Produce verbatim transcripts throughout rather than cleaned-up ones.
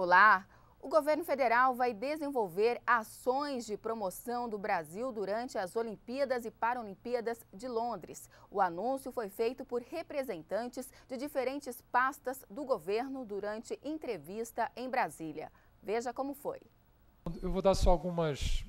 Olá! O governo federal vai desenvolver ações de promoção do Brasil durante as Olimpíadas e Paralimpíadas de Londres. O anúncio foi feito por representantes de diferentes pastas do governo durante entrevista em Brasília. Veja como foi. Eu vou dar só algumas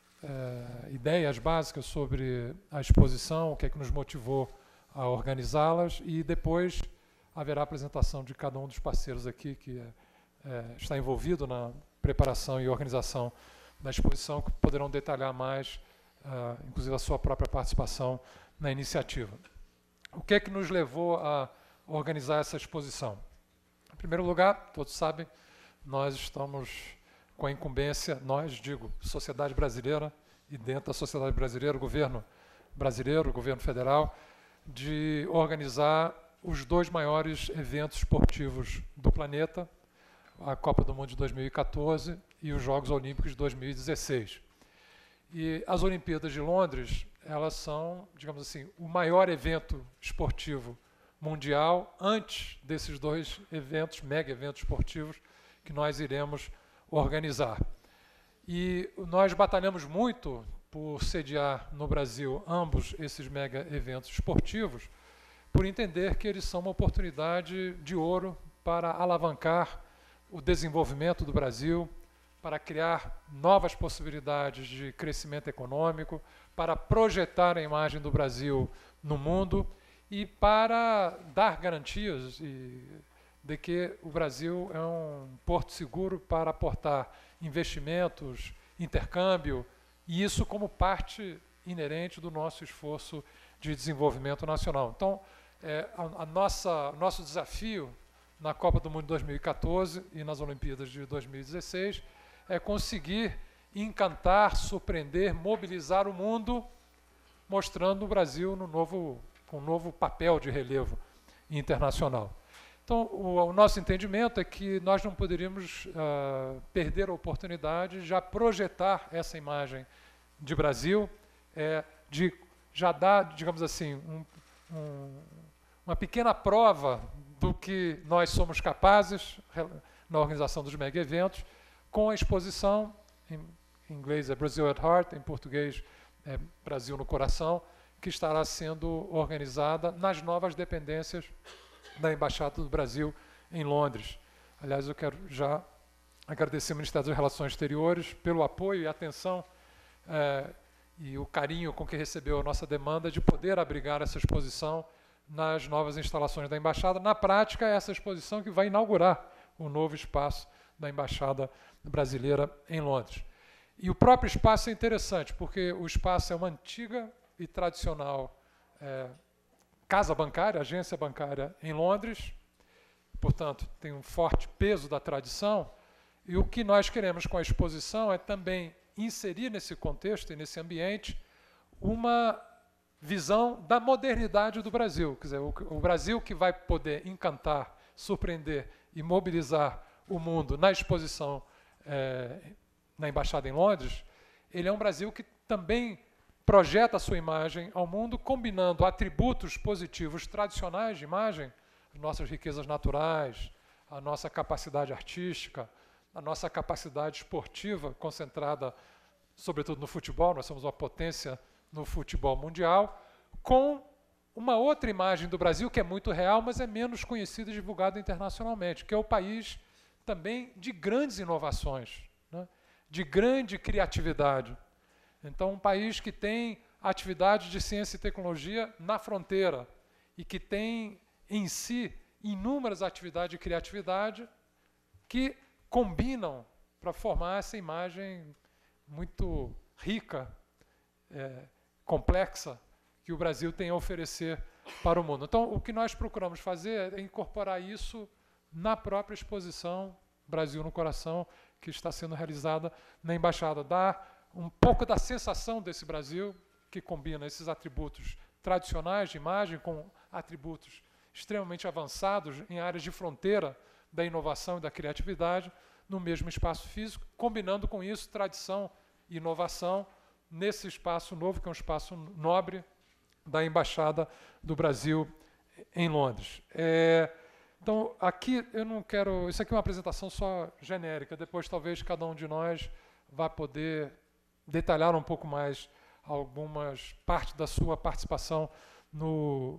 é, ideias básicas sobre a exposição, o que é que nos motivou a organizá-las, e depois haverá a apresentação de cada um dos parceiros aqui que é, é, está envolvido na preparação e organização da exposição, que poderão detalhar mais, uh, inclusive a sua própria participação na iniciativa. O que é que nos levou a organizar essa exposição? Em primeiro lugar, todos sabem, nós estamos com a incumbência, nós, digo, sociedade brasileira, e dentro da sociedade brasileira, o governo brasileiro, o governo federal, de organizar os dois maiores eventos esportivos do planeta, a Copa do Mundo de dois mil e quatorze e os Jogos Olímpicos de dois mil e dezesseis. E as Olimpíadas de Londres, elas são, digamos assim, o maior evento esportivo mundial antes desses dois eventos, mega eventos esportivos, que nós iremos organizar. E nós batalhamos muito por sediar no Brasil ambos esses mega eventos esportivos, por entender que eles são uma oportunidade de ouro para alavancar o desenvolvimento do Brasil, para criar novas possibilidades de crescimento econômico, para projetar a imagem do Brasil no mundo e para dar garantias de que o Brasil é um porto seguro para aportar investimentos, intercâmbio, e isso como parte inerente do nosso esforço de desenvolvimento nacional. Então, é, a, a nossa, nosso desafio na Copa do Mundo de dois mil e quatorze e nas Olimpíadas de dois mil e dezesseis é conseguir encantar, surpreender, mobilizar o mundo, mostrando o Brasil no novo, com um novo papel de relevo internacional. Então, o, o nosso entendimento é que nós não poderíamos uh, perder a oportunidade de já projetar essa imagem de Brasil, é, de já dar, digamos assim, um, um, uma pequena prova do que nós somos capazes na organização dos mega eventos, com a exposição, em inglês é Brazil at Heart, em português é Brasil no Coração, que estará sendo organizada nas novas dependências da Embaixada do Brasil em Londres. Aliás, eu quero já agradecer ao Ministério das Relações Exteriores pelo apoio e atenção é, e o carinho com que recebeu a nossa demanda de poder abrigar essa exposição nas novas instalações da Embaixada. Na prática, é essa exposição que vai inaugurar o novo espaço da Embaixada Brasileira em Londres. E o próprio espaço é interessante, porque o espaço é uma antiga e tradicional é, casa bancária, agência bancária em Londres, portanto, tem um forte peso da tradição, e o que nós queremos com a exposição é também inserir nesse contexto e nesse ambiente uma visão da modernidade do Brasil. Quer dizer, o, o Brasil que vai poder encantar, surpreender e mobilizar o mundo na exposição é, na Embaixada em Londres, ele é um Brasil que também projeta a sua imagem ao mundo, combinando atributos positivos tradicionais de imagem, as nossas riquezas naturais, a nossa capacidade artística, a nossa capacidade esportiva, concentrada sobretudo no futebol, nós somos uma potência no futebol mundial, com uma outra imagem do Brasil que é muito real, mas é menos conhecida e divulgada internacionalmente, que é o país também de grandes inovações, né? De grande criatividade. Então, um país que tem atividade de ciência e tecnologia na fronteira e que tem em si inúmeras atividades de criatividade que combinam para formar essa imagem muito rica, é, complexa, que o Brasil tem a oferecer para o mundo. Então, o que nós procuramos fazer é incorporar isso na própria exposição Brasil no Coração, que está sendo realizada na Embaixada. Dar um pouco da sensação desse Brasil, que combina esses atributos tradicionais de imagem com atributos extremamente avançados em áreas de fronteira da inovação e da criatividade, no mesmo espaço físico, combinando com isso tradição e inovação nesse espaço novo, que é um espaço nobre da Embaixada do Brasil em Londres. É, Então, aqui eu não quero... Isso aqui é uma apresentação só genérica, depois talvez cada um de nós vá poder detalhar um pouco mais algumas partes da sua participação no,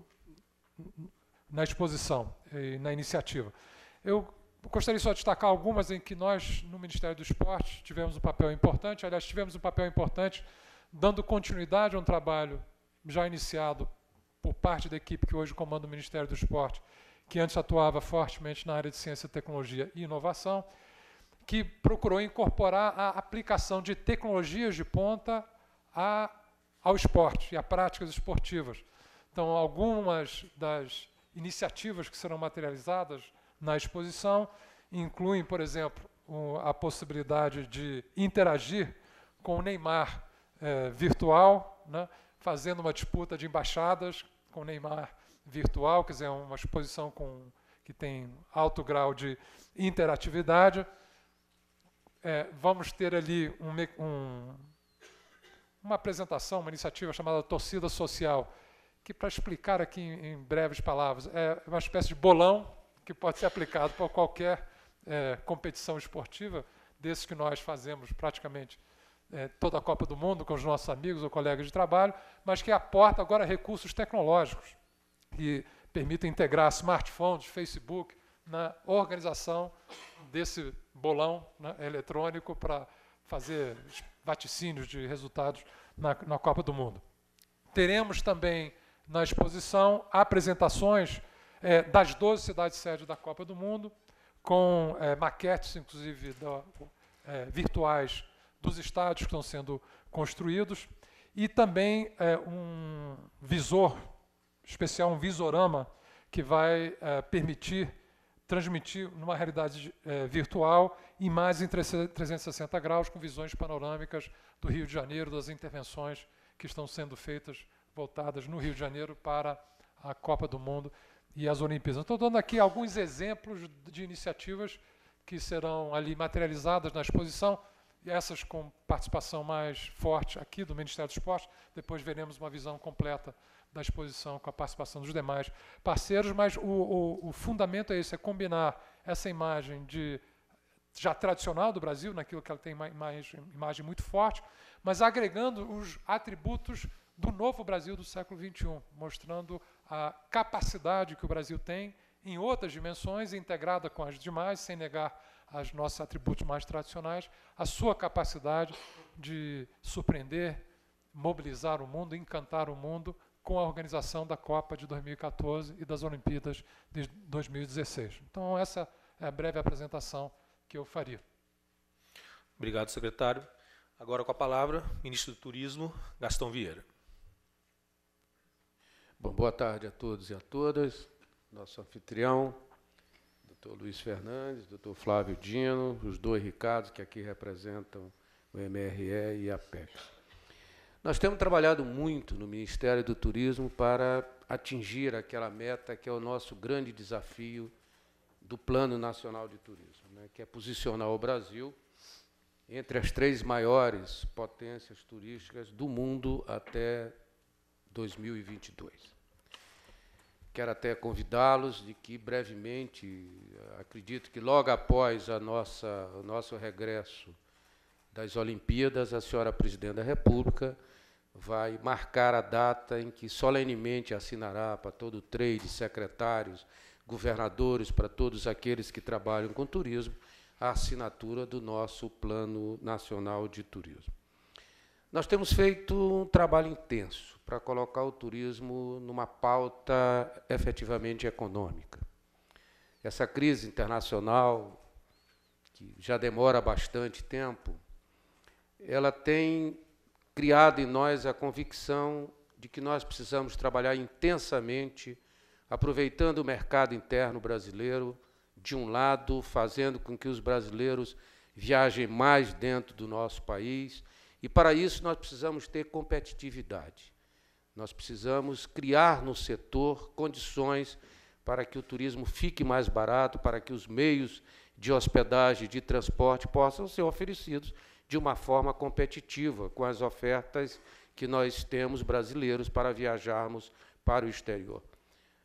na exposição e na iniciativa. Eu gostaria só de destacar algumas em que nós, no Ministério do Esporte, tivemos um papel importante. Aliás, tivemos um papel importante dando continuidade a um trabalho já iniciado por parte da equipe que hoje comanda o Ministério do Esporte, que antes atuava fortemente na área de ciência, tecnologia e inovação, que procurou incorporar a aplicação de tecnologias de ponta a, ao esporte e a práticas esportivas. Então, algumas das iniciativas que serão materializadas na exposição incluem, por exemplo, a possibilidade de interagir com o Neymar eh, virtual, né, fazendo uma disputa de embaixadas com o Neymar virtual, quer dizer, uma exposição com, que tem alto grau de interatividade. É, vamos ter ali um, um, uma apresentação, uma iniciativa chamada Torcida Social, que, para explicar aqui em, em breves palavras, é uma espécie de bolão que pode ser aplicado por qualquer é, competição esportiva, desses que nós fazemos praticamente é, toda a Copa do Mundo com os nossos amigos ou colegas de trabalho, mas que aporta agora recursos tecnológicos que permitem integrar smartphones, Facebook, na organização desse bolão, né, eletrônico para fazer vaticínios de resultados na, na Copa do Mundo. Teremos também na exposição apresentações é, das doze cidades-sede da Copa do Mundo, com é, maquetes, inclusive, da, é, virtuais dos estádios que estão sendo construídos, e também é, um visor especial, um visorama, que vai é, permitir transmitir numa realidade é, virtual imagens em trezentos e sessenta graus, com visões panorâmicas do Rio de Janeiro, das intervenções que estão sendo feitas, voltadas no Rio de Janeiro para a Copa do Mundo e as Olimpíadas. Estou dando aqui alguns exemplos de iniciativas que serão ali materializadas na exposição, e essas com participação mais forte aqui do Ministério do Esporte. Depois veremos uma visão completa da exposição com a participação dos demais parceiros, mas o, o, o fundamento é esse, é combinar essa imagem de, já tradicional do Brasil, naquilo que ela tem uma imagem, imagem muito forte, mas agregando os atributos do novo Brasil do século vinte e um, mostrando a capacidade que o Brasil tem em outras dimensões, integrada com as demais, sem negar os nossos atributos mais tradicionais, a sua capacidade de surpreender, mobilizar o mundo, encantar o mundo, com a organização da Copa de dois mil e quatorze e das Olimpíadas de dois mil e dezesseis. Então, essa é a breve apresentação que eu faria. Obrigado, secretário. Agora, com a palavra, ministro do Turismo, Gastão Vieira. Bom, boa tarde a todos e a todas. Nosso anfitrião, doutor Luiz Fernandes, doutor Flávio Dino, os dois Ricardos que aqui representam o M R E e a Apex. Nós temos trabalhado muito no Ministério do Turismo para atingir aquela meta que é o nosso grande desafio do Plano Nacional de Turismo, né, que é posicionar o Brasil entre as três maiores potências turísticas do mundo até dois mil e vinte e dois. Quero até convidá-los de que brevemente, acredito que logo após a nossa, o nosso regresso das Olimpíadas, a senhora Presidente da República vai marcar a data em que solenemente assinará para todo o trade, secretários, governadores, para todos aqueles que trabalham com turismo, a assinatura do nosso Plano Nacional de Turismo. Nós temos feito um trabalho intenso para colocar o turismo numa pauta efetivamente econômica. Essa crise internacional, que já demora bastante tempo, ela tem criado em nós a convicção de que nós precisamos trabalhar intensamente, aproveitando o mercado interno brasileiro, de um lado, fazendo com que os brasileiros viajem mais dentro do nosso país, e para isso nós precisamos ter competitividade. Nós precisamos criar no setor condições para que o turismo fique mais barato, para que os meios de hospedagem, de transporte possam ser oferecidos de uma forma competitiva com as ofertas que nós temos brasileiros para viajarmos para o exterior.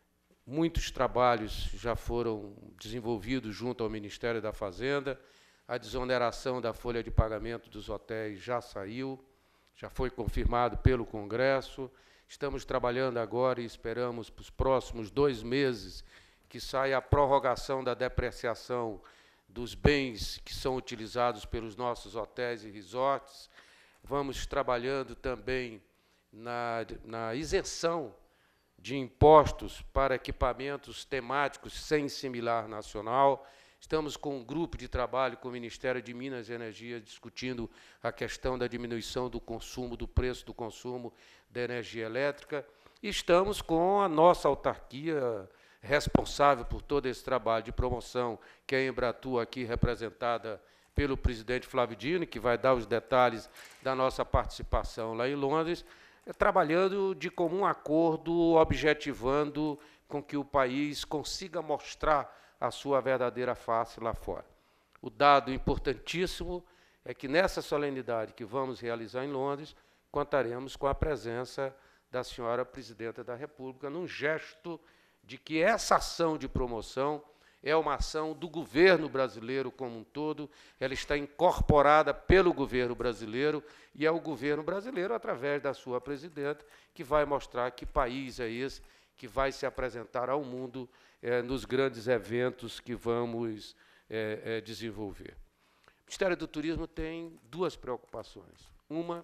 muitos trabalhos já foram desenvolvidos junto ao Ministério da Fazenda, a desoneração da folha de pagamento dos hotéis já saiu, já foi confirmado pelo Congresso. Estamos trabalhando agora e esperamos para os próximos dois meses que saia a prorrogação da depreciação dos bens que são utilizados pelos nossos hotéis e resorts. Vamos trabalhando também na, na isenção de impostos para equipamentos temáticos sem similar nacional. Estamos com um grupo de trabalho com o Ministério de Minas e Energia discutindo a questão da diminuição do consumo, do preço do consumo da energia elétrica. E estamos com a nossa autarquia responsável por todo esse trabalho de promoção, que é a Embratur, aqui representada pelo presidente Flávio Dino, que vai dar os detalhes da nossa participação lá em Londres, trabalhando de comum acordo, objetivando com que o país consiga mostrar a sua verdadeira face lá fora. O dado importantíssimo é que nessa solenidade que vamos realizar em Londres, contaremos com a presença da senhora Presidenta da República, num gesto de que essa ação de promoção é uma ação do governo brasileiro como um todo, ela está incorporada pelo governo brasileiro, e é o governo brasileiro, através da sua presidenta, que vai mostrar que país é esse que vai se apresentar ao mundo é, nos grandes eventos que vamos é, é, desenvolver. O Ministério do Turismo tem duas preocupações. Uma,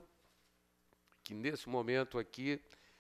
que nesse momento aqui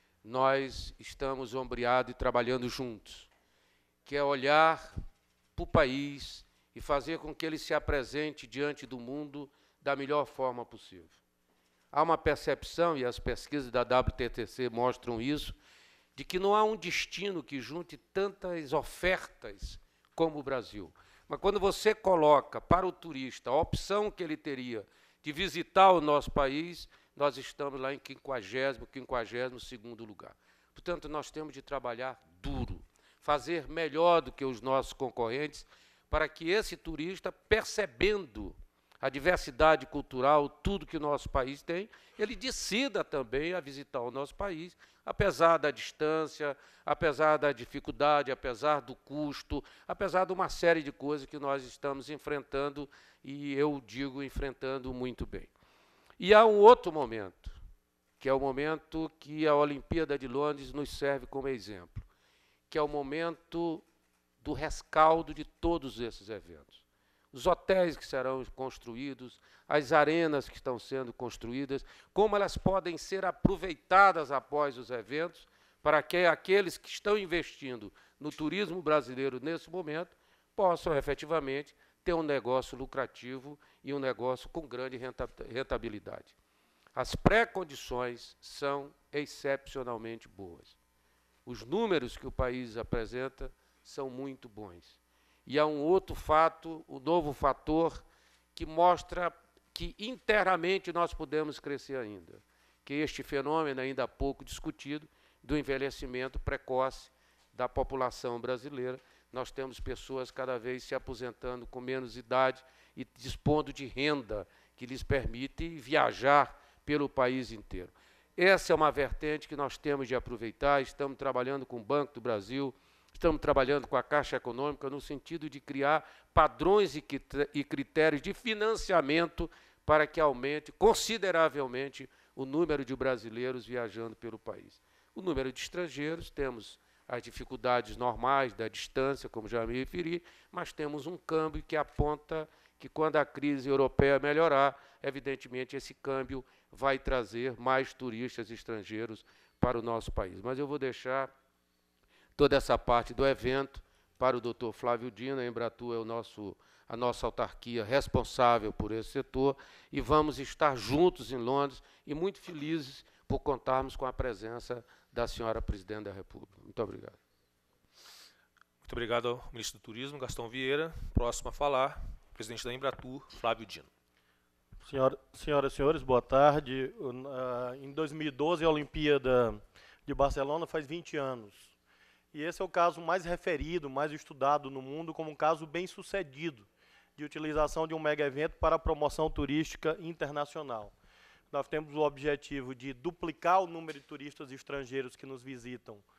nós estamos ombreados e trabalhando juntos, que é olhar para o país e fazer com que ele se apresente diante do mundo da melhor forma possível. Há uma percepção, e as pesquisas da W T T C mostram isso, de que não há um destino que junte tantas ofertas como o Brasil. Mas quando você coloca para o turista a opção que ele teria de visitar o nosso país, nós estamos lá em quinquagésimo, quinquagésimo segundo lugar. Portanto, nós temos de trabalhar duro, fazer melhor do que os nossos concorrentes, para que esse turista, percebendo a diversidade cultural, tudo que o nosso país tem, ele decida também a visitar o nosso país, apesar da distância, apesar da dificuldade, apesar do custo, apesar de uma série de coisas que nós estamos enfrentando, e eu digo enfrentando muito bem. E há um outro momento, que é o momento que a Olimpíada de Londres nos serve como exemplo, que é o momento do rescaldo de todos esses eventos. Os hotéis que serão construídos, as arenas que estão sendo construídas, como elas podem ser aproveitadas após os eventos, para que aqueles que estão investindo no turismo brasileiro nesse momento possam efetivamente ter um negócio lucrativo e um negócio com grande rentabilidade. As pré-condições são excepcionalmente boas. Os números que o país apresenta são muito bons. E há um outro fato, o um novo fator, que mostra que internamente nós podemos crescer ainda, que é este fenômeno ainda há pouco discutido, do envelhecimento precoce da população brasileira. Nós temos pessoas cada vez se aposentando com menos idade e dispondo de renda que lhes permite viajar pelo país inteiro. Essa é uma vertente que nós temos de aproveitar. Estamos trabalhando com o Banco do Brasil, estamos trabalhando com a Caixa Econômica no sentido de criar padrões e critérios de financiamento para que aumente consideravelmente o número de brasileiros viajando pelo país. O número de estrangeiros, temos as dificuldades normais da distância, como já me referi, mas temos um câmbio que aponta que, quando a crise europeia melhorar, evidentemente esse câmbio vai trazer mais turistas estrangeiros para o nosso país. Mas eu vou deixar toda essa parte do evento para o doutor Flávio Dino. A Embratur é o nosso, a nossa autarquia responsável por esse setor, e vamos estar juntos em Londres e muito felizes por contarmos com a presença da senhora Presidente da República. Muito obrigado. Muito obrigado ao ministro do Turismo, Gastão Vieira. Próximo a falar, presidente da Embratur, Flávio Dino. Senhora, senhoras e senhores, boa tarde. Em dois mil e doze, a Olimpíada de Barcelona faz vinte anos. E esse é o caso mais referido, mais estudado no mundo como um caso bem-sucedido de utilização de um mega evento para a promoção turística internacional. Nós temos o objetivo de duplicar o número de turistas estrangeiros que nos visitam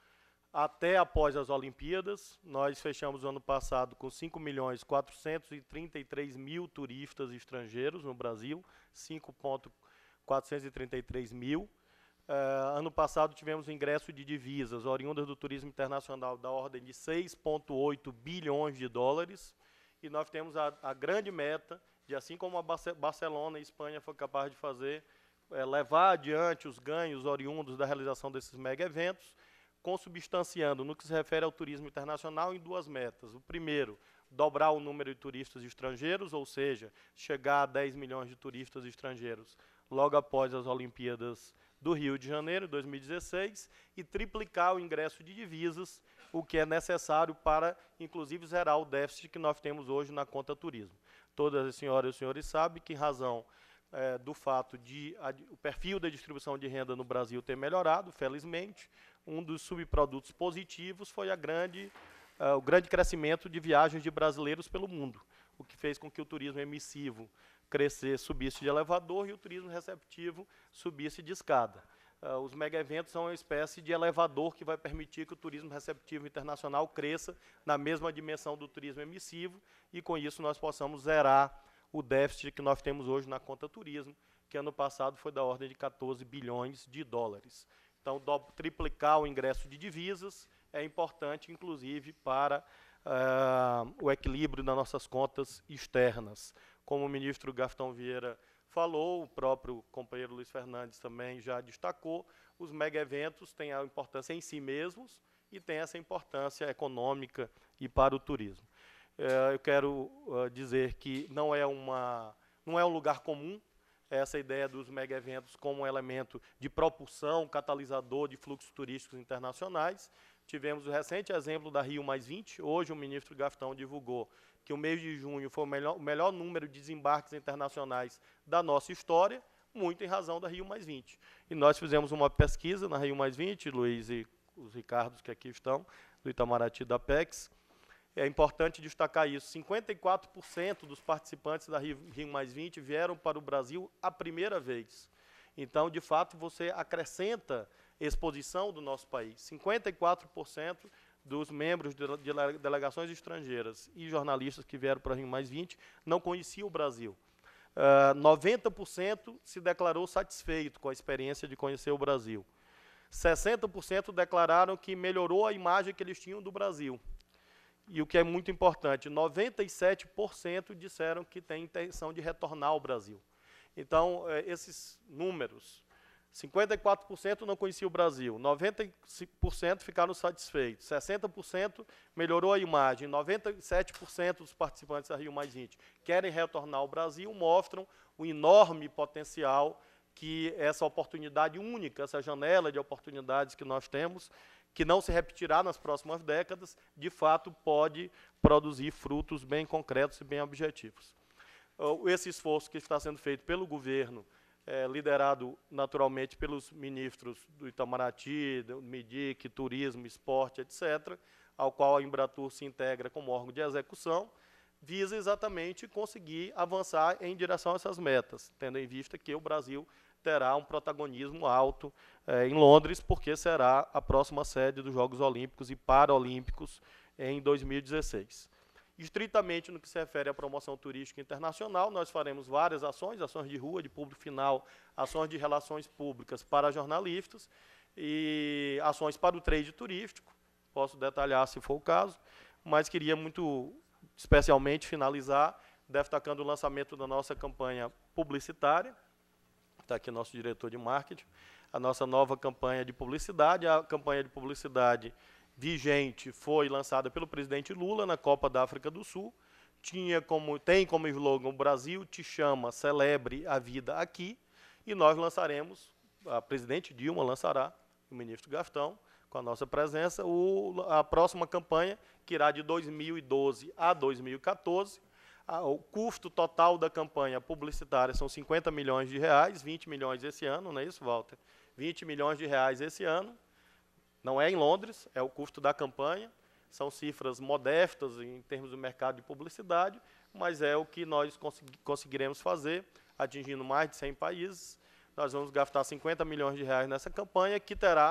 até após as Olimpíadas. Nós fechamos o ano passado com cinco milhões quatrocentos e trinta e três mil turistas estrangeiros no Brasil, cinco milhões quatrocentos e trinta e três mil. Uh, ano passado tivemos ingresso de divisas oriundas do turismo internacional da ordem de seis vírgula oito bilhões de dólares, e nós temos a, a grande meta de, assim como a Barcelona e Espanha foi capaz de fazer, é, levar adiante os ganhos oriundos da realização desses mega eventos, consubstanciando no que se refere ao turismo internacional em duas metas. O primeiro, dobrar o número de turistas estrangeiros, ou seja, chegar a dez milhões de turistas estrangeiros logo após as Olimpíadas do Rio de Janeiro, dois mil e dezesseis, e triplicar o ingresso de divisas, o que é necessário para, inclusive, zerar o déficit que nós temos hoje na conta turismo. Todas as senhoras e os senhores sabem que, em razão é, do fato de a, o perfil da distribuição de renda no Brasil ter melhorado, felizmente, um dos subprodutos positivos foi a grande, uh, o grande crescimento de viagens de brasileiros pelo mundo, o que fez com que o turismo emissivo crescer, subisse de elevador, e o turismo receptivo subisse de escada. Uh, os mega-eventos são uma espécie de elevador que vai permitir que o turismo receptivo internacional cresça na mesma dimensão do turismo emissivo, e com isso nós possamos zerar o déficit que nós temos hoje na conta turismo, que ano passado foi da ordem de quatorze bilhões de dólares. Então, do, triplicar o ingresso de divisas é importante, inclusive, para uh, o equilíbrio das nossas contas externas. Como o ministro Gastão Vieira falou, o próprio companheiro Luiz Fernandes também já destacou, os mega-eventos têm a importância em si mesmos e têm essa importância econômica e para o turismo. Uh, eu quero uh, dizer que não é, uma, não é um lugar comum essa ideia dos mega-eventos como um elemento de propulsão, catalisador de fluxos turísticos internacionais. Tivemos o recente exemplo da Rio mais vinte. Hoje o ministro Gastão divulgou que o mês de junho foi o melhor, o melhor número de desembarques internacionais da nossa história, muito em razão da Rio mais vinte. E nós fizemos uma pesquisa na Rio mais vinte, Luiz e os Ricardos que aqui estão, do Itamaraty da Apex. É importante destacar isso, cinquenta e quatro por cento dos participantes da Rio mais vinte vieram para o Brasil a primeira vez. Então, de fato, você acrescenta exposição do nosso país. cinquenta e quatro por cento dos membros de delegações estrangeiras e jornalistas que vieram para o Rio mais vinte não conheciam o Brasil. Uh, noventa por cento se declarou satisfeito com a experiência de conhecer o Brasil. sessenta por cento declararam que melhorou a imagem que eles tinham do Brasil. E o que é muito importante, noventa e sete por cento disseram que têm intenção de retornar ao Brasil. Então, esses números, cinquenta e quatro por cento não conheciam o Brasil, noventa e cinco por cento ficaram satisfeitos, sessenta por cento melhorou a imagem, noventa e sete por cento dos participantes da Rio mais vinte querem retornar ao Brasil, mostram o enorme potencial que essa oportunidade única, essa janela de oportunidades que nós temos, que não se repetirá nas próximas décadas, de fato pode produzir frutos bem concretos e bem objetivos. Esse esforço que está sendo feito pelo governo, é, liderado naturalmente pelos ministros do Itamaraty, do MIDIC, Turismo, Esporte, etcétera, ao qual a Embratur se integra como órgão de execução, visa exatamente conseguir avançar em direção a essas metas, tendo em vista que o Brasil terá um protagonismo alto eh, em Londres, porque será a próxima sede dos Jogos Olímpicos e Paralímpicos em dois mil e dezesseis. Estritamente no que se refere à promoção turística internacional, nós faremos várias ações, ações de rua, de público final, ações de relações públicas para jornalistas e ações para o trade turístico, posso detalhar se for o caso, mas queria muito especialmente finalizar destacando o lançamento da nossa campanha publicitária. Está aqui nosso diretor de marketing, a nossa nova campanha de publicidade. A campanha de publicidade vigente foi lançada pelo presidente Lula na Copa da África do Sul. Tinha como, tem como slogan: o Brasil te chama, celebre a vida aqui. E nós lançaremos, a presidente Dilma lançará, o ministro Gastão, com a nossa presença, o, a próxima campanha, que irá de dois mil e doze a dois mil e quatorze. O custo total da campanha publicitária são cinquenta milhões de reais, vinte milhões esse ano, não é isso, Walter? vinte milhões de reais esse ano. Não é em Londres, é o custo da campanha. São cifras modestas em termos do mercado de publicidade, mas é o que nós consegui- conseguiremos fazer, atingindo mais de cem países. Nós vamos gastar cinquenta milhões de reais nessa campanha, que terá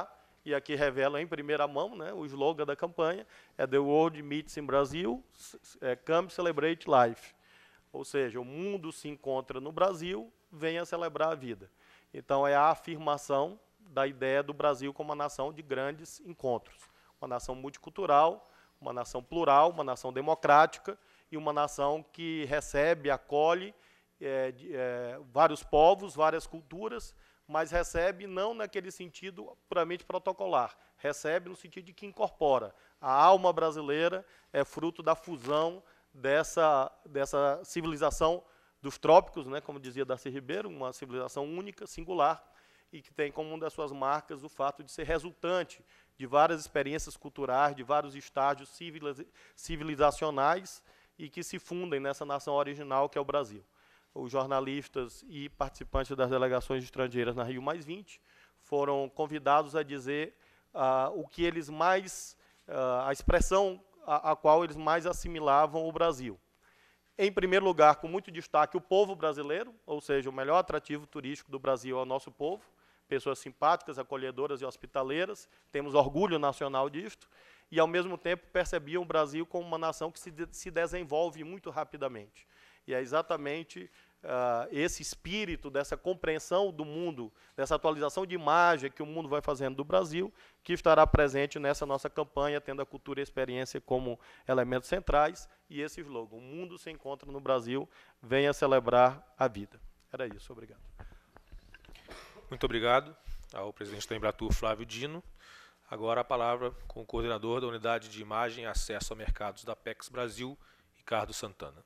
e aqui revela em primeira mão, né, o slogan da campanha, é The World Meets in Brazil, é, Come Celebrate Life. Ou seja, o mundo se encontra no Brasil, venha celebrar a vida. Então, é a afirmação da ideia do Brasil como uma nação de grandes encontros. Uma nação multicultural, uma nação plural, uma nação democrática e uma nação que recebe, acolhe é, de, é, vários povos, várias culturas, mas recebe não naquele sentido puramente protocolar, recebe no sentido de que incorpora. A alma brasileira é fruto da fusão dessa, dessa civilização dos trópicos, né, como dizia Darcy Ribeiro, uma civilização única, singular, e que tem como uma das suas marcas o fato de ser resultante de várias experiências culturais, de vários estágios civilizacionais e que se fundem nessa nação original que é o Brasil. Os jornalistas e participantes das delegações estrangeiras na Rio mais vinte foram convidados a dizer uh, o que eles mais, uh, a expressão a, a qual eles mais assimilavam o Brasil. Em primeiro lugar, com muito destaque, o povo brasileiro, ou seja, o melhor atrativo turístico do Brasil é o nosso povo, pessoas simpáticas, acolhedoras e hospitaleiras, temos orgulho nacional disto, e, ao mesmo tempo, percebiam o Brasil como uma nação que se, de, se desenvolve muito rapidamente. E é exatamente uh, esse espírito dessa compreensão do mundo, dessa atualização de imagem que o mundo vai fazendo do Brasil, que estará presente nessa nossa campanha, tendo a cultura e a experiência como elementos centrais, e esse slogan, o mundo se encontra no Brasil, venha celebrar a vida. Era isso, obrigado. Muito obrigado ao presidente da Embratur, Flávio Dino. Agora a palavra com o coordenador da Unidade de Imagem e Acesso a Mercados da Apex Brasil, Ricardo Santana.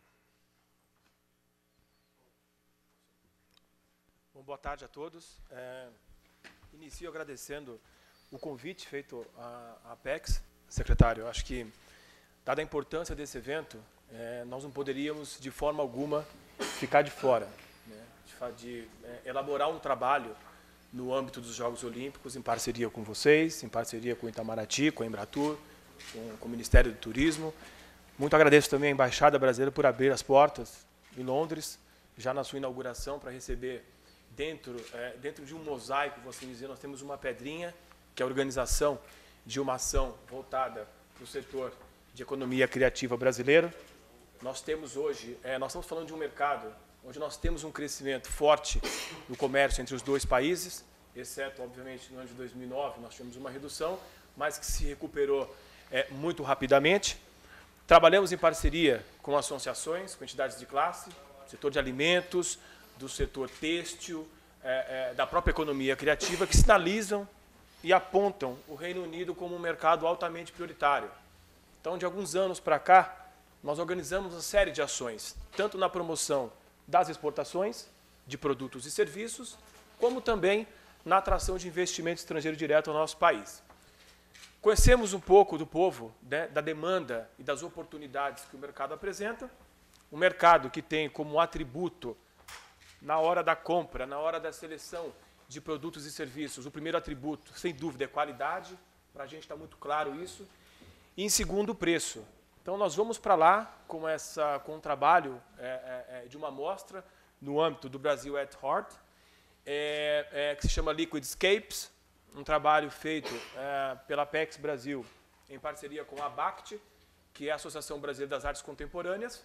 Bom, boa tarde a todos. É, inicio agradecendo o convite feito à Apex. Secretário, acho que, dada a importância desse evento, é, nós não poderíamos, de forma alguma, ficar de fora, né, de, de é, elaborar um trabalho no âmbito dos Jogos Olímpicos, em parceria com vocês, em parceria com o Itamaraty, com a Embratur, com, com o Ministério do Turismo. Muito agradeço também à Embaixada Brasileira por abrir as portas em Londres, já na sua inauguração, para receber, dentro, é, dentro de um mosaico, vou assim dizer, nós temos uma pedrinha, que é a organização de uma ação voltada para o setor de economia criativa brasileiro. Nós temos hoje, é, nós estamos falando de um mercado onde nós temos um crescimento forte no comércio entre os dois países, exceto, obviamente, no ano de dois mil e nove, nós tivemos uma redução, mas que se recuperou é, muito rapidamente. Trabalhamos em parceria com associações, com entidades de classe, do setor de alimentos, do setor têxtil, é, é, da própria economia criativa, que sinalizam e apontam o Reino Unido como um mercado altamente prioritário. Então, de alguns anos para cá, nós organizamos uma série de ações, tanto na promoção das exportações de produtos e serviços, como também na atração de investimento estrangeiro direto ao nosso país. Conhecemos um pouco do povo, né, da demanda e das oportunidades que o mercado apresenta, um mercado que tem como atributo, na hora da compra, na hora da seleção de produtos e serviços, o primeiro atributo, sem dúvida, é qualidade, para a gente está muito claro isso, e, em segundo, o preço. Então, nós vamos para lá com, essa, com um trabalho é, é, de uma amostra no âmbito do Brasil at Heart, é, é, que se chama Liquidscapes, um trabalho feito é, pela Apex Brasil em parceria com a ABACT, que é a Associação Brasileira das Artes Contemporâneas,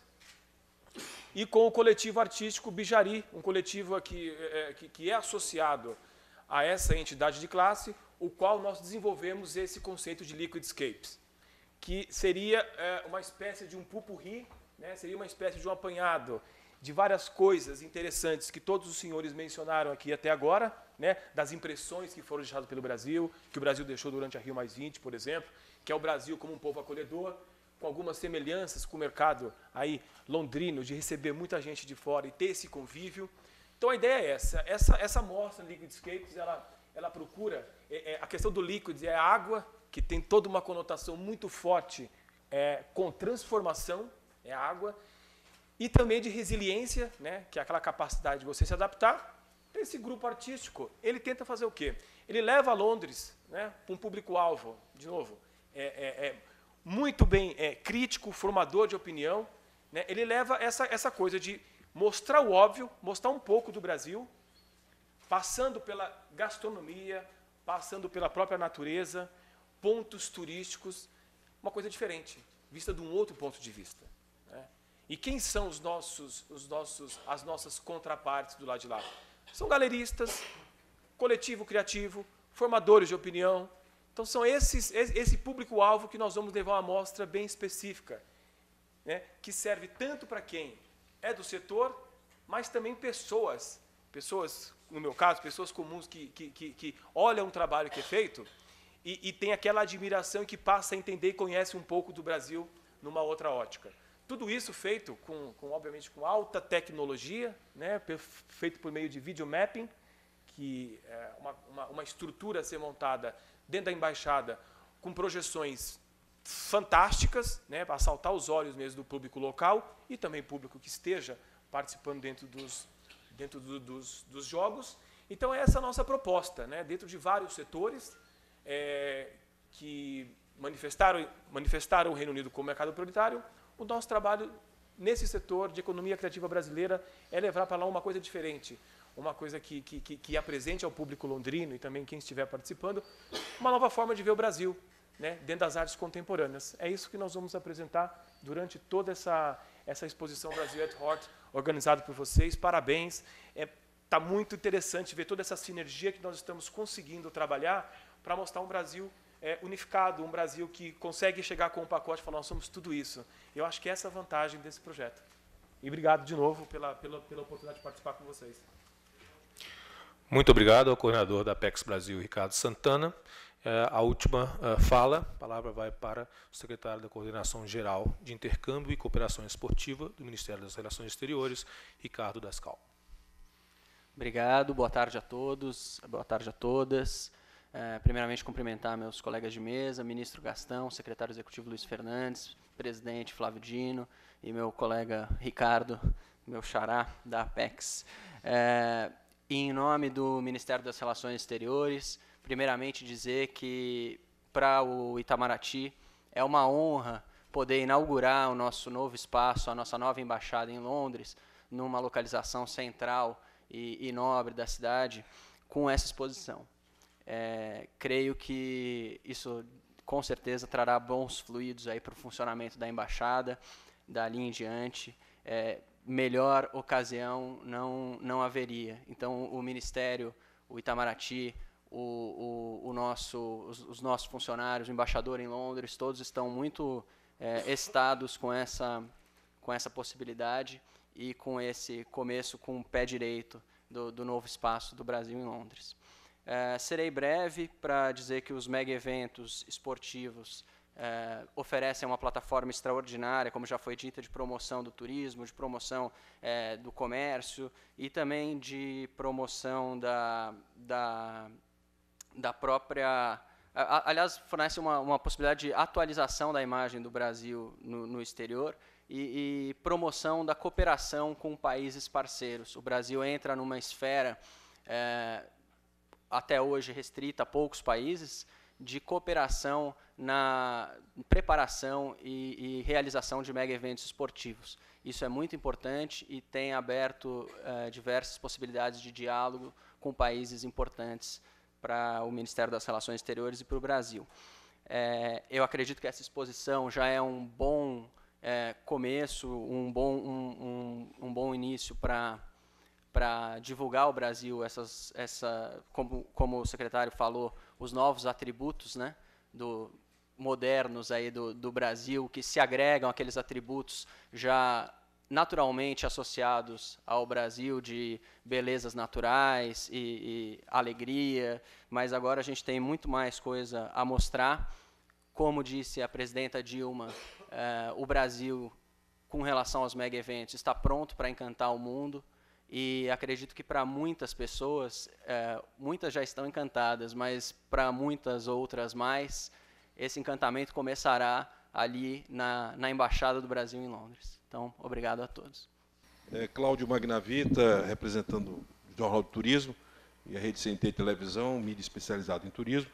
e com o coletivo artístico Bijari, um coletivo aqui, é, que, que é associado a essa entidade de classe, o qual nós desenvolvemos esse conceito de Liquidscapes, que seria é, uma espécie de um pupurri, né, seria uma espécie de um apanhado de várias coisas interessantes que todos os senhores mencionaram aqui até agora, né, das impressões que foram deixadas pelo Brasil, que o Brasil deixou durante a Rio mais vinte, por exemplo, que é o Brasil como um povo acolhedor, com algumas semelhanças com o mercado aí londrino, de receber muita gente de fora e ter esse convívio. Então, a ideia é essa. Essa, essa mostra Liquidscapes, ela, ela procura... É, é, a questão do líquido é a água, que tem toda uma conotação muito forte é, com transformação, é a água, e também de resiliência, né, que é aquela capacidade de você se adaptar. Esse grupo artístico, ele tenta fazer o quê? Ele leva a Londres, né, para um público-alvo, de novo, é, é, é muito bem é, crítico, formador de opinião, né, ele leva essa, essa coisa de mostrar o óbvio, mostrar um pouco do Brasil, passando pela gastronomia, passando pela própria natureza, pontos turísticos, uma coisa diferente, vista de um outro ponto de vista. Né? E quem são os nossos, os nossos, as nossas contrapartes do lado de lá? São galeristas, coletivo criativo, formadores de opinião. Então, são esses, esse público-alvo que nós vamos levar uma amostra bem específica, né, que serve tanto para quem é do setor, mas também pessoas, pessoas, no meu caso, pessoas comuns que, que, que, que olham o trabalho que é feito e, e tem aquela admiração e que passa a entender e conhece um pouco do Brasil numa outra ótica. Tudo isso feito, com, com, obviamente, com alta tecnologia, né, feito por meio de videomapping, que é uma, uma, uma estrutura a ser montada dentro da embaixada com projeções fantásticas, né, para saltar os olhos mesmo do público local e também público que esteja participando dentro dos, dentro do, dos, dos jogos. Então, é essa a nossa proposta, né, dentro de vários setores é, que manifestaram, manifestaram o Reino Unido como mercado prioritário. O nosso trabalho nesse setor de economia criativa brasileira é levar para lá uma coisa diferente, uma coisa que, que, que, que apresente ao público londrino e também quem estiver participando, uma nova forma de ver o Brasil, né, dentro das artes contemporâneas. É isso que nós vamos apresentar durante toda essa, essa exposição Brasil at Heart, organizada por vocês. Parabéns. Está é, muito interessante ver toda essa sinergia que nós estamos conseguindo trabalhar para mostrar um Brasil é, unificado, um Brasil que consegue chegar com um pacote e falar, nós somos tudo isso. Eu acho que essa é a vantagem desse projeto. E obrigado de novo pela, pela, pela oportunidade de participar com vocês. Muito obrigado ao coordenador da Apex Brasil, Ricardo Santana. É, a última uh, fala, a palavra vai para o secretário da Coordenação Geral de Intercâmbio e Cooperação Esportiva do Ministério das Relações Exteriores, Ricardo Dascal. Obrigado, boa tarde a todos, boa tarde a todas. É, primeiramente, cumprimentar meus colegas de mesa, ministro Gastão, secretário executivo Luiz Fernandes, presidente Flávio Dino e meu colega Ricardo, meu xará da Apex. É, em nome do Ministério das Relações Exteriores, primeiramente dizer que para o Itamaraty é uma honra poder inaugurar o nosso novo espaço, a nossa nova embaixada em Londres, numa localização central e, e nobre da cidade, com essa exposição. É, creio que isso com certeza trará bons fluidos aí para o funcionamento da embaixada, dali em diante. É, melhor ocasião não, não haveria. Então, o Ministério, o Itamaraty, o, o, o nosso, os, os nossos funcionários, o embaixador em Londres, todos estão muito é, excitados com essa, com essa possibilidade e com esse começo com o pé direito do, do novo espaço do Brasil em Londres. É, serei breve para dizer que os mega eventos esportivos é, oferecem uma plataforma extraordinária, como já foi dita, de promoção do turismo, de promoção é, do comércio e também de promoção da, da, da própria... A, aliás, fornece uma, uma possibilidade de atualização da imagem do Brasil no, no exterior e, e promoção da cooperação com países parceiros. O Brasil entra numa esfera... É, até hoje restrita a poucos países, de cooperação na preparação e, e realização de mega eventos esportivos. Isso é muito importante e tem aberto uh, diversas possibilidades de diálogo com países importantes para o Ministério das Relações Exteriores e para o Brasil. É, eu acredito que essa exposição já é um bom é, começo, um bom, um, um, um bom início para para divulgar o Brasil, essas, essa, como, como o secretário falou, os novos atributos, né, do, modernos aí do, do Brasil, que se agregam àqueles atributos já naturalmente associados ao Brasil, de belezas naturais e, e alegria, mas agora a gente tem muito mais coisa a mostrar. Como disse a presidenta Dilma, eh, o Brasil, com relação aos mega eventos, está pronto para encantar o mundo. E acredito que para muitas pessoas, é, muitas já estão encantadas, mas para muitas outras mais, esse encantamento começará ali na, na Embaixada do Brasil em Londres. Então, obrigado a todos. É, Cláudio Magnavita, representando o Jornal do Turismo e a Rede C N T Televisão, mídia especializada em turismo.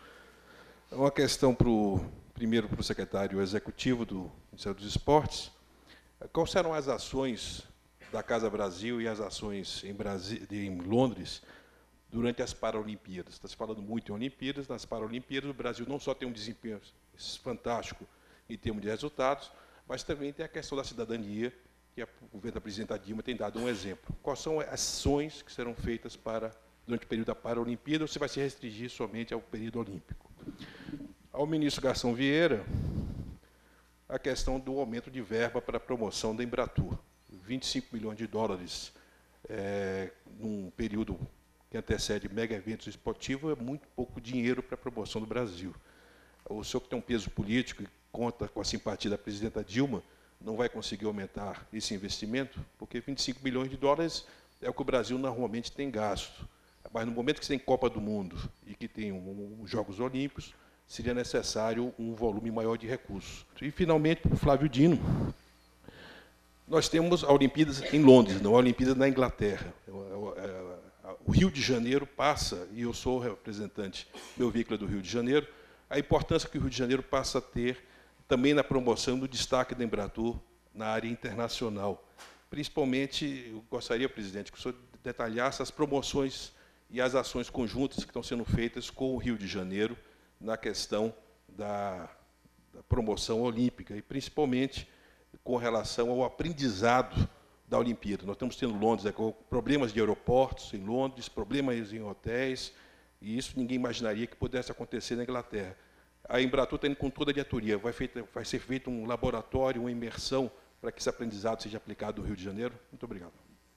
É uma questão, pro, primeiro, para o secretário executivo do Ministério dos Esportes. Quais serão as ações da Casa Brasil e as ações em, Brasi- em Londres durante as Paralimpíadas. Está se falando muito em Olimpíadas. Nas Paralimpíadas, o Brasil não só tem um desempenho fantástico em termos de resultados, mas também tem a questão da cidadania, que o governo da presidenta Dilma tem dado um exemplo. Quais são as ações que serão feitas para, durante o período da Paralimpíada, ou se vai se restringir somente ao período olímpico? Ao ministro Gastão Vieira, a questão do aumento de verba para a promoção da Embratur. vinte e cinco milhões de dólares é, num período que antecede mega eventos esportivos é muito pouco dinheiro para a promoção do Brasil. O senhor que tem um peso político e conta com a simpatia da presidenta Dilma, não vai conseguir aumentar esse investimento, porque vinte e cinco milhões de dólares é o que o Brasil normalmente tem gasto. Mas no momento que você tem Copa do Mundo e que tem um, um Jogos Olímpicos, seria necessário um volume maior de recursos. E, finalmente, para o Flávio Dino, nós temos a Olimpíadas em Londres, não a Olimpíada na Inglaterra. O Rio de Janeiro passa, e eu sou representante, meu veículo é do Rio de Janeiro, a importância que o Rio de Janeiro passa a ter também na promoção do destaque da Embratur na área internacional. Principalmente, eu gostaria, presidente, que o senhor detalhasse as promoções e as ações conjuntas que estão sendo feitas com o Rio de Janeiro na questão da, da promoção olímpica, e principalmente com relação ao aprendizado da Olimpíada. Nós estamos tendo Londres, é, com problemas de aeroportos em Londres, problemas em hotéis, e isso ninguém imaginaria que pudesse acontecer na Inglaterra. A Embratur está indo com toda a diretoria, vai, feita, vai ser feito um laboratório, uma imersão, para que esse aprendizado seja aplicado no Rio de Janeiro. Muito obrigado.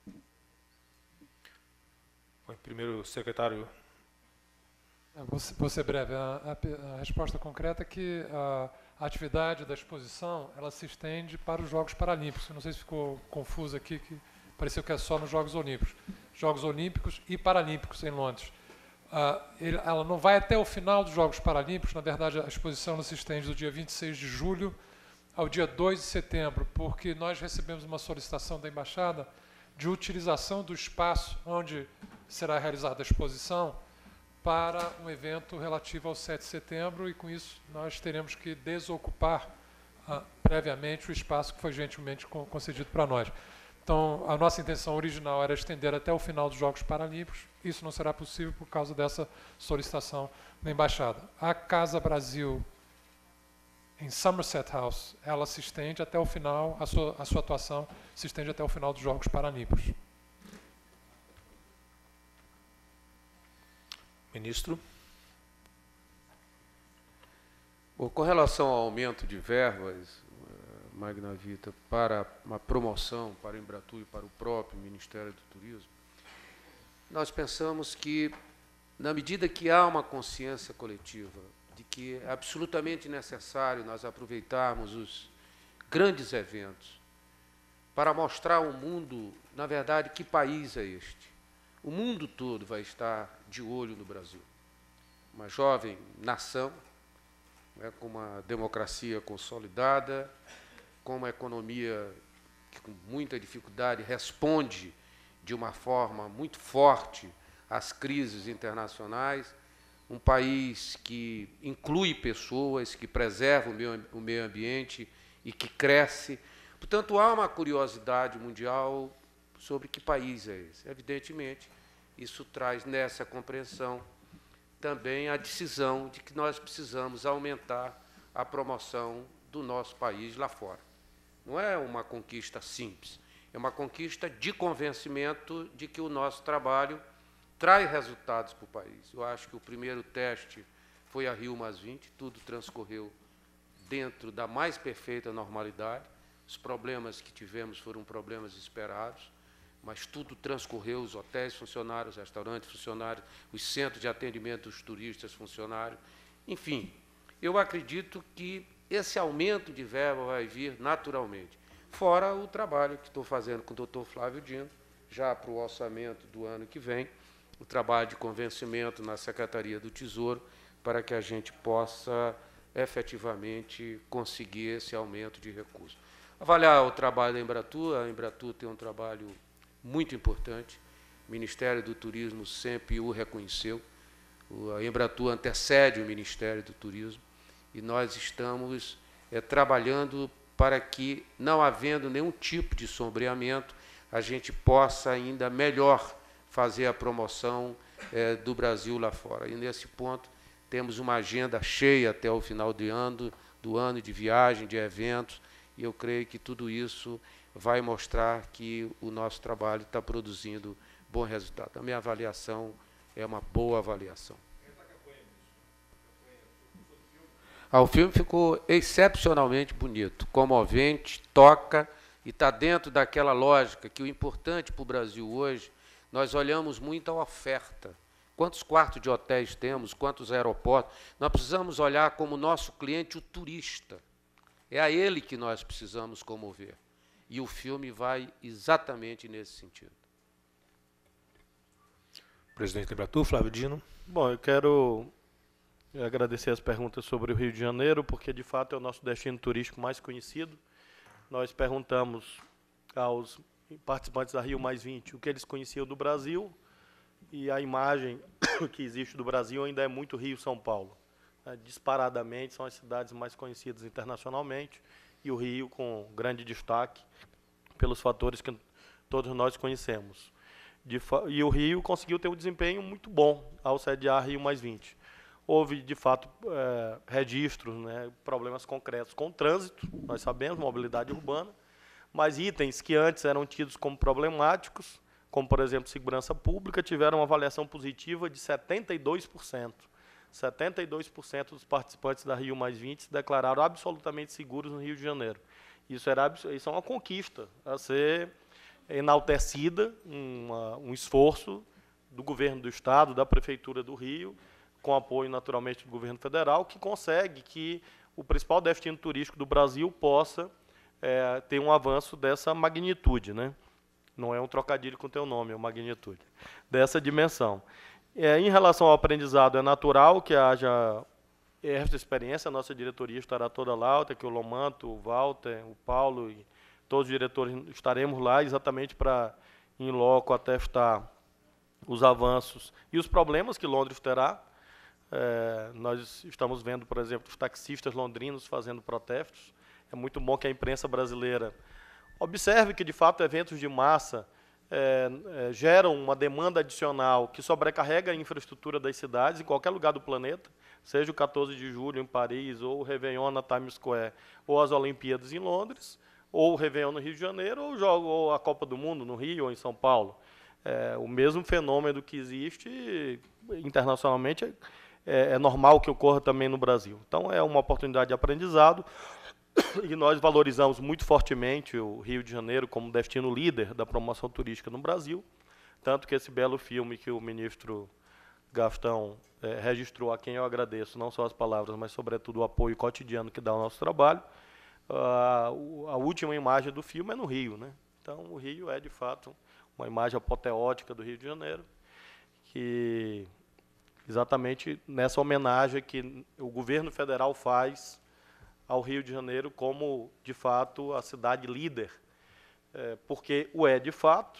Bom, primeiro, secretário. Vou, vou ser breve. A, a, a resposta concreta é que a, a atividade da exposição ela se estende para os Jogos Paralímpicos. Eu não sei se ficou confuso aqui, que pareceu que é só nos Jogos Olímpicos. Jogos Olímpicos e Paralímpicos em Londres. Uh, ele, ela não vai até o final dos Jogos Paralímpicos. Na verdade, a exposição ela se estende do dia vinte e seis de julho ao dia dois de setembro, porque nós recebemos uma solicitação da Embaixada de utilização do espaço onde será realizada a exposição para um evento relativo ao sete de setembro, e com isso nós teremos que desocupar uh, previamente o espaço que foi gentilmente concedido para nós. Então, a nossa intenção original era estender até o final dos Jogos Paralímpicos. Isso não será possível por causa dessa solicitação da Embaixada. A Casa Brasil, em Somerset House, ela se estende até o final, a sua, a sua atuação se estende até o final dos Jogos Paralímpicos. Ministro. Bom, com relação ao aumento de verbas, Magna Vita, para uma promoção, para o Embratur e para o próprio Ministério do Turismo, nós pensamos que, na medida que há uma consciência coletiva de que é absolutamente necessário nós aproveitarmos os grandes eventos para mostrar ao mundo, na verdade, que país é este. O mundo todo vai estar de olho no Brasil. Uma jovem nação, né, com uma democracia consolidada, com uma economia que, com muita dificuldade, responde de uma forma muito forte às crises internacionais, um país que inclui pessoas, que preserva o meio, o meio ambiente e que cresce. Portanto, há uma curiosidade mundial sobre que país é esse. Evidentemente, isso traz nessa compreensão também a decisão de que nós precisamos aumentar a promoção do nosso país lá fora. Não é uma conquista simples, é uma conquista de convencimento de que o nosso trabalho traz resultados para o país. Eu acho que o primeiro teste foi a Rio mais vinte, tudo transcorreu dentro da mais perfeita normalidade. Os problemas que tivemos foram problemas esperados, mas tudo transcorreu, os hotéis funcionaram, os restaurantes funcionaram, os centros de atendimento dos turistas funcionaram. Enfim, eu acredito que esse aumento de verba vai vir naturalmente, fora o trabalho que estou fazendo com o doutor Flávio Dino, já para o orçamento do ano que vem, o trabalho de convencimento na Secretaria do Tesouro, para que a gente possa efetivamente conseguir esse aumento de recursos. Avaliar o trabalho da Embratur, a Embratur tem um trabalho muito importante, o Ministério do Turismo sempre o reconheceu, a Embratur antecede o Ministério do Turismo, e nós estamos é, trabalhando para que, não havendo nenhum tipo de sombreamento, a gente possa ainda melhor fazer a promoção é, do Brasil lá fora. E, nesse ponto, temos uma agenda cheia até o final do ano, do ano de viagem, de eventos, e eu creio que tudo isso vai mostrar que o nosso trabalho está produzindo bom resultado. A minha avaliação é uma boa avaliação. Ah, o filme ficou excepcionalmente bonito, comovente, toca, e está dentro daquela lógica que o importante para o Brasil hoje, nós olhamos muito a oferta. Quantos quartos de hotéis temos, quantos aeroportos? Nós precisamos olhar como nosso cliente o turista. É a ele que nós precisamos comover. E o filme vai exatamente nesse sentido. Presidente da Embratur, Flávio Dino. Bom, eu quero agradecer as perguntas sobre o Rio de Janeiro, porque, de fato, é o nosso destino turístico mais conhecido. Nós perguntamos aos participantes da Rio mais vinte o que eles conheciam do Brasil, e a imagem que existe do Brasil ainda é muito Rio-São Paulo. Disparadamente, são as cidades mais conhecidas internacionalmente, e o Rio com grande destaque pelos fatores que todos nós conhecemos. De e o Rio conseguiu ter um desempenho muito bom ao sediar Rio mais vinte. Houve, de fato, é, registros, né, problemas concretos com o trânsito, nós sabemos, mobilidade urbana, mas itens que antes eram tidos como problemáticos, como, por exemplo, segurança pública, tiveram uma avaliação positiva de setenta e dois por cento. setenta e dois por cento dos participantes da Rio mais vinte se declararam absolutamente seguros no Rio de Janeiro. Isso, era, isso é uma conquista a ser enaltecida, uma, um esforço do governo do Estado, da Prefeitura do Rio, com apoio, naturalmente, do governo federal, que consegue que o principal destino turístico do Brasil possa é, ter um avanço dessa magnitude, né? Não é um trocadilho com o teu nome, é uma magnitude dessa dimensão. É, em relação ao aprendizado, é natural que haja esta experiência, a nossa diretoria estará toda lá, aqui o Lomanto, o Walter, o Paulo e todos os diretores estaremos lá exatamente para, em loco, atestar os avanços e os problemas que Londres terá. É, nós estamos vendo, por exemplo, os taxistas londrinos fazendo protestos. É muito bom que a imprensa brasileira observe que, de fato, eventos de massa é, é, geram uma demanda adicional que sobrecarrega a infraestrutura das cidades em qualquer lugar do planeta, seja o quatorze de julho em Paris, ou o Réveillon na Times Square, ou as Olimpíadas em Londres, ou o Réveillon no Rio de Janeiro, ou, jogo, ou a Copa do Mundo no Rio ou em São Paulo. É, o mesmo fenômeno que existe internacionalmente é, é normal que ocorra também no Brasil. Então, é uma oportunidade de aprendizado e nós valorizamos muito fortemente o Rio de Janeiro como destino líder da promoção turística no Brasil, tanto que esse belo filme que o ministro Gastão é, registrou, a quem eu agradeço, não só as palavras, mas, sobretudo, o apoio cotidiano que dá ao nosso trabalho. Uh, a última imagem do filme é no Rio, né? Então, o Rio é, de fato, uma imagem apoteótica do Rio de Janeiro, que exatamente nessa homenagem que o governo federal faz ao Rio de Janeiro como, de fato, a cidade líder, é, porque o é, de fato,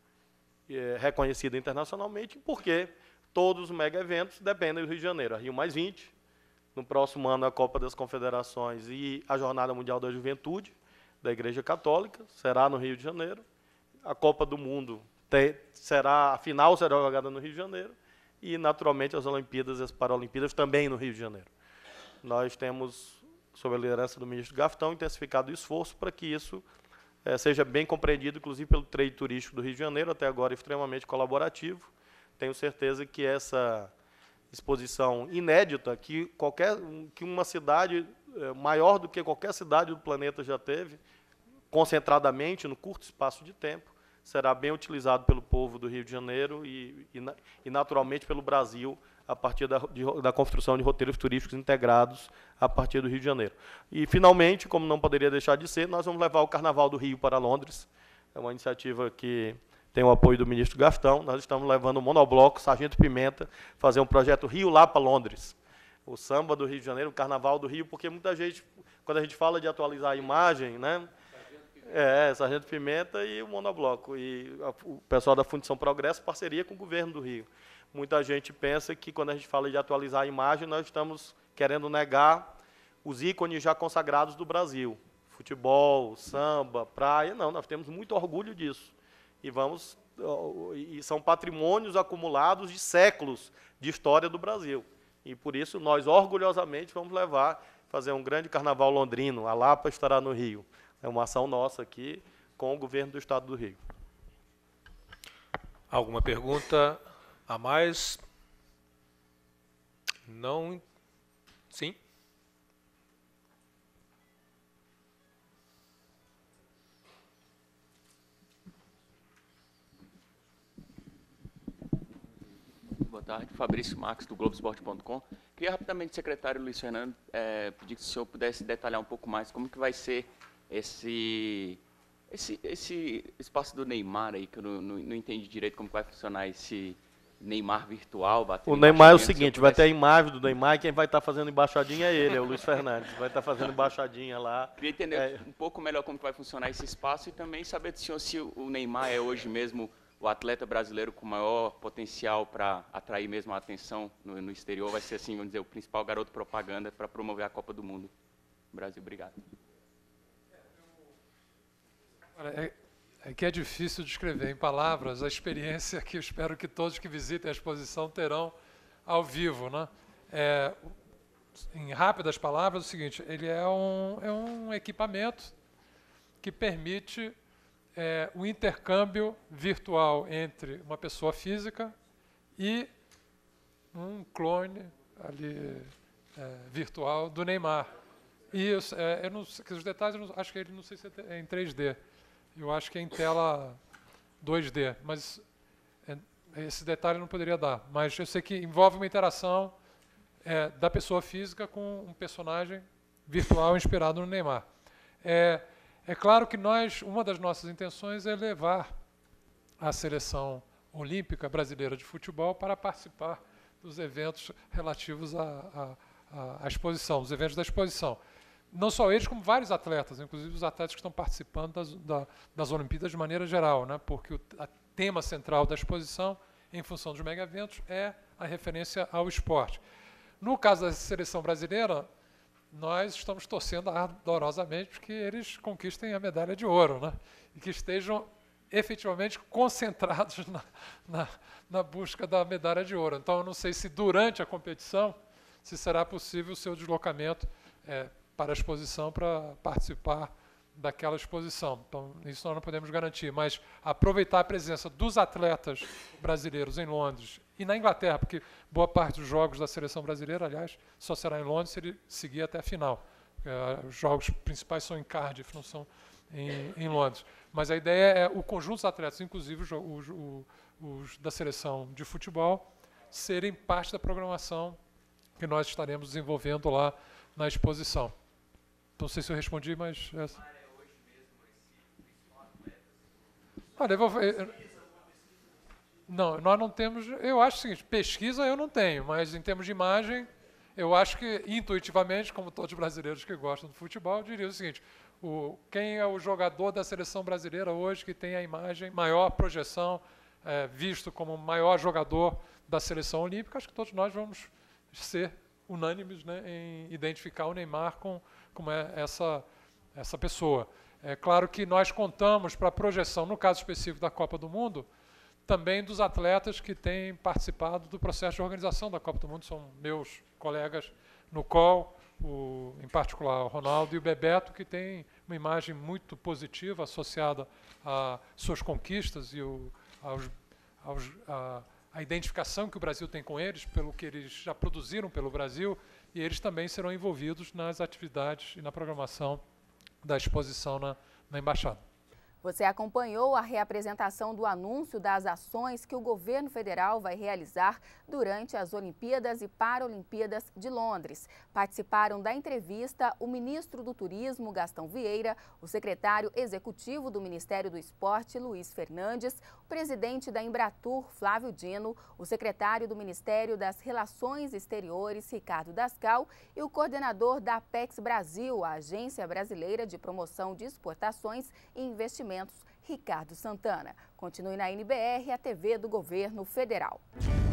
é reconhecida internacionalmente, porque todos os mega-eventos dependem do Rio de Janeiro. A Rio mais vinte, no próximo ano a Copa das Confederações e a Jornada Mundial da Juventude da Igreja Católica, será no Rio de Janeiro. A Copa do Mundo te, será, a final será jogada no Rio de Janeiro e, naturalmente, as Olimpíadas e as Paralimpíadas também no Rio de Janeiro. Nós temos, sob a liderança do ministro Gastão, intensificado o esforço para que isso é, seja bem compreendido, inclusive pelo trade turístico do Rio de Janeiro, até agora extremamente colaborativo. Tenho certeza que essa exposição inédita, que, qualquer, que uma cidade é, maior do que qualquer cidade do planeta já teve, concentradamente, no curto espaço de tempo, será bem utilizado pelo povo do Rio de Janeiro e, e, e naturalmente, pelo Brasil, a partir da, de, da construção de roteiros turísticos integrados a partir do Rio de Janeiro. E, finalmente, como não poderia deixar de ser, nós vamos levar o Carnaval do Rio para Londres. É uma iniciativa que tem o apoio do ministro Gastão. Nós estamos levando o monobloco Sargento Pimenta, fazer um projeto Rio lá para Londres. O samba do Rio de Janeiro, o Carnaval do Rio, porque muita gente, quando a gente fala de atualizar a imagem, né? É, Sargento Pimenta e o monobloco. E a, o pessoal da Fundição Progresso, parceria com o governo do Rio. Muita gente pensa que, quando a gente fala de atualizar a imagem, nós estamos querendo negar os ícones já consagrados do Brasil. Futebol, samba, praia. Não, nós temos muito orgulho disso. E vamos e são patrimônios acumulados de séculos de história do Brasil. E por isso nós orgulhosamente vamos levar, fazer um grande carnaval londrino. A Lapa estará no Rio. É uma ação nossa aqui com o governo do Estado do Rio. Alguma pergunta a mais? Não? Sim? Boa tarde, Fabrício Marques, do Globoesporte ponto com. Queria rapidamente, secretário Luiz Fernando, é, pedir que o senhor pudesse detalhar um pouco mais como que vai ser esse, esse, esse espaço do Neymar aí, que eu não, não, não entendi direito como que vai funcionar esse Neymar virtual. O Neymar é o seguinte, vai ter a imagem do Neymar e quem vai estar fazendo embaixadinha é ele, é o Luiz Fernandes. Vai estar fazendo embaixadinha lá. Queria entender é... um pouco melhor como que vai funcionar esse espaço e também saber do senhor se o Neymar é hoje mesmo o atleta brasileiro com maior potencial para atrair mesmo a atenção no, no exterior, vai ser, assim, vamos dizer, o principal garoto propaganda para promover a Copa do Mundo no Brasil. Obrigado. É, é que é difícil descrever em palavras a experiência que eu espero que todos que visitem a exposição terão ao vivo, né? É, em rápidas palavras, é o seguinte, ele é um, é um equipamento que permite É, o intercâmbio virtual entre uma pessoa física e um clone ali, é, virtual do Neymar. E isso, é, eu não, os detalhes, eu não, acho que ele não sei se é em três D. Eu acho que é em tela dois D, mas é, esse detalhe eu não poderia dar. Mas eu sei que envolve uma interação é, da pessoa física com um personagem virtual inspirado no Neymar. É, É claro que nós, uma das nossas intenções é levar a seleção olímpica brasileira de futebol para participar dos eventos relativos à, à, à exposição, os eventos da exposição. Não só eles, como vários atletas, inclusive os atletas que estão participando das, da, das Olimpíadas de maneira geral, né? Porque o a tema central da exposição, em função dos mega-eventos, é a referência ao esporte. No caso da seleção brasileira, nós estamos torcendo ardorosamente que eles conquistem a medalha de ouro, né? E que estejam efetivamente concentrados na, na, na busca da medalha de ouro. Então, eu não sei se durante a competição se será possível o seu deslocamento é, para a exposição para participar daquela exposição. Então, isso nós não podemos garantir, mas aproveitar a presença dos atletas brasileiros em Londres e na Inglaterra, porque boa parte dos jogos da seleção brasileira, aliás, só será em Londres se ele seguir até a final. Uh, os jogos principais são em Cardiff, não são em, em Londres. Mas a ideia é o conjunto dos atletas, inclusive os, os, os, os da seleção de futebol, serem parte da programação que nós estaremos desenvolvendo lá na exposição. Não sei se eu respondi, mas... Essa. Olha, eu vou... Eu, não, nós não temos... Eu acho o seguinte, pesquisa eu não tenho, mas em termos de imagem, eu acho que intuitivamente, como todos os brasileiros que gostam do futebol, eu diria o seguinte, o, quem é o jogador da seleção brasileira hoje que tem a imagem, maior projeção, é, visto como o maior jogador da seleção olímpica, acho que todos nós vamos ser unânimes, né, em identificar o Neymar com, como é essa, essa pessoa. É claro que nós contamos para a projeção, no caso específico da Copa do Mundo, também dos atletas que têm participado do processo de organização da Copa do Mundo, são meus colegas no C O L, o, em particular o Ronaldo e o Bebeto, que têm uma imagem muito positiva associada a suas conquistas e o, aos, aos, a, a identificação que o Brasil tem com eles, pelo que eles já produziram pelo Brasil, e eles também serão envolvidos nas atividades e na programação da exposição na, na Embaixada. Você acompanhou a reapresentação do anúncio das ações que o governo federal vai realizar durante as Olimpíadas e Paralimpíadas de Londres. Participaram da entrevista o ministro do Turismo, Gastão Vieira, o secretário executivo do Ministério do Esporte, Luiz Fernandes, o presidente da Embratur, Flávio Dino, o secretário do Ministério das Relações Exteriores, Ricardo Dascal, e o coordenador da Apex Brasil, a Agência Brasileira de Promoção de Exportações e Investimentos, Ricardo Santana. Continue na N B R, a T V do Governo Federal.